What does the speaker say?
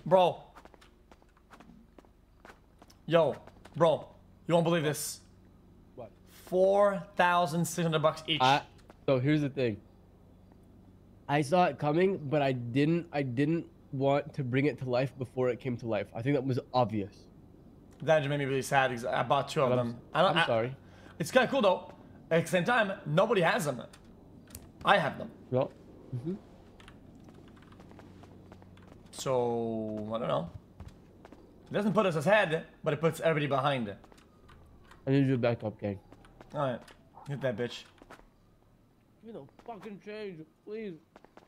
Bro. Yo, bro. You won't believe this. What? $4,600 each. So here's the thing. I saw it coming, but I didn't want to bring it to life before it came to life. I think that was obvious. That just made me really sad because I bought two of them. I'm sorry. It's kind of cool though. At the same time, nobody has them. I have them. Well. So, I don't know. It doesn't put us ahead, but it puts everybody behind it. I need you back up, gang. Alright. Hit that bitch. Give me the fucking change, please.